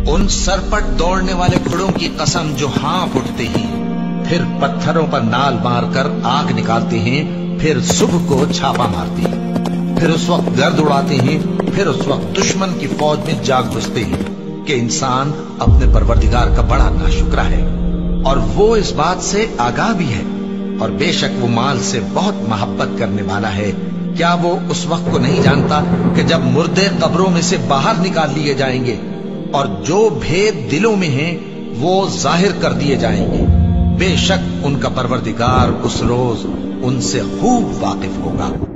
उन सरपट दौड़ने वाले घोड़ों की कसम जो हाँफ उठते ही फिर पत्थरों पर नाल मारकर आग निकालते हैं, फिर सुबह को छापा मारते हैं, फिर उस वक्त गर्द उड़ाते हैं, फिर उस वक्त दुश्मन की फौज में जाग घुसते हैं कि इंसान अपने परवरदिगार का बड़ा नाशुक्रा है और वो इस बात से आगाह भी है और बेशक वो माल से बहुत मोहब्बत करने वाला है। क्या वो उस वक्त को नहीं जानता कि जब मुर्दे कब्रों में से बाहर निकाल लिए जाएंगे और जो भेद दिलों में हैं वो जाहिर कर दिए जाएंगे। बेशक उनका परवरदिगार उस रोज उनसे खूब वाकिफ होगा।